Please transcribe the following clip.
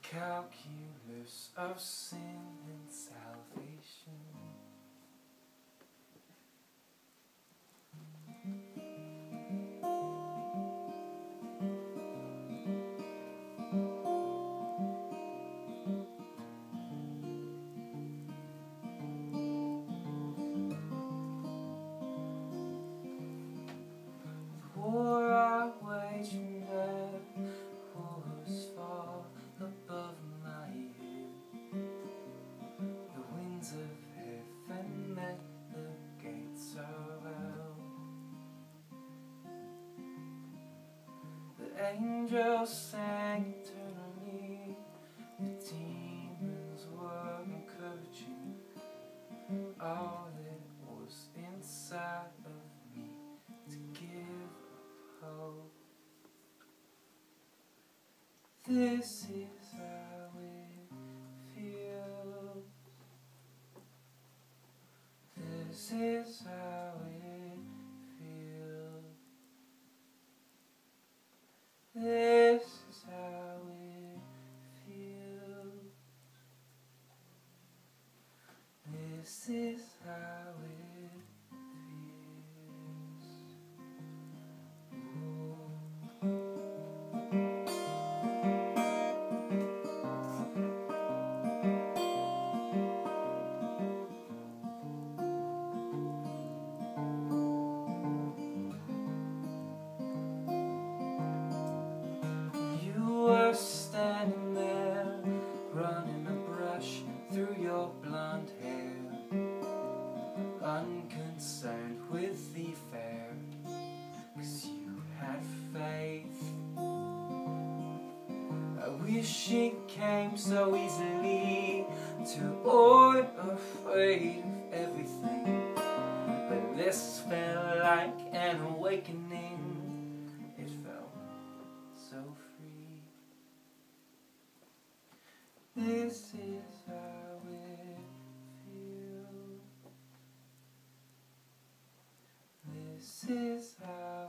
calculus of sin and salvation. For I wage from there was far above my head. The winds of heaven met the gates of hell. The angels sang eternally, the demons were encouraging all that was inside of me to give up hope. This is how it feels. This is how it feels. This is how it feels. This is how it feels. You were standing there, running a brush through your blonde hair, unconcerned with the affair, 'cause you had faith. I wish it came so easily to avoid afraid of everything, but this felt like an awakening. It felt so free. This is how it feels. This is how